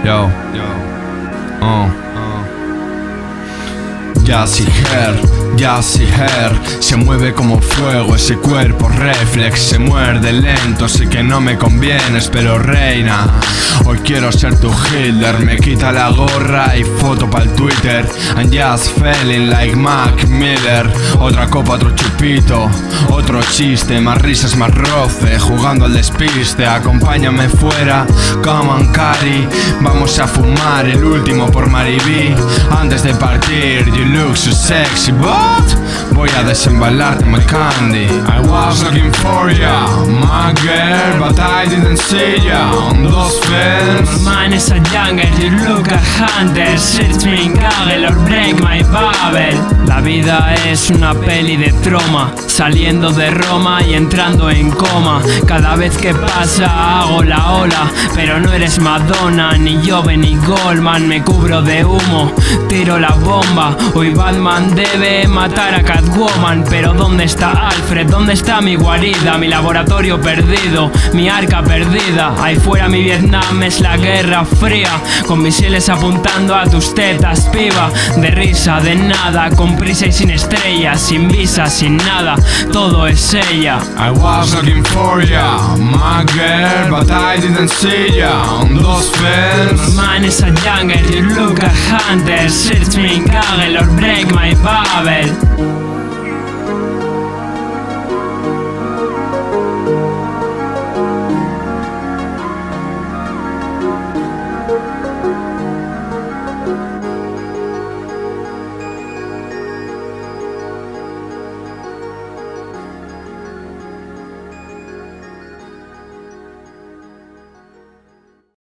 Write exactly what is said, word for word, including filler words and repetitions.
Yo, yo, oh, oh. Jazzy Hair, Jazzy Hair. Se mueve como fuego ese cuerpo reflex. Se muerde lento, sé que no me convienes, pero reina, hoy quiero ser tu Hitler. Me quita la gorra y foto pa'l Twitter. I'm just feeling like Mac Miller. Otra copa, otro chupito, otro chiste. Más risas, más roce, jugando al despiste. Acompáñame fuera, come on Cari. Vamos a fumar el último por Maribí. Antes de partir, you look so sexy, but voy a desembalarte my candy. I was looking for ya, my girl, but I didn't see ya on those films. Man is a younger, you look a hunter. Search me in Google or break my bubble. La vida es una peli de troma, saliendo de Roma y entrando en coma. Cada vez que pasa hago la ola, pero no eres Madonna, ni Jove ni Goldman. Me cubro de humo, tiro la bomba. Hoy Batman debe matar a Catwoman, pero ¿dónde está Alfred? ¿Dónde está mi guarida? Mi laboratorio perdido, mi arca perdida. Ahí fuera mi Vietnam es la guerra fría, con misiles apuntando a tus tetas, piba. De risa, de nada, con prisa y sin estrellas, sin visa, sin nada, todo es ella. I was looking for ya, my girl, but I didn't see ya on those films. Man is a younger, you look a hunter. Search me in Google or break my bubble.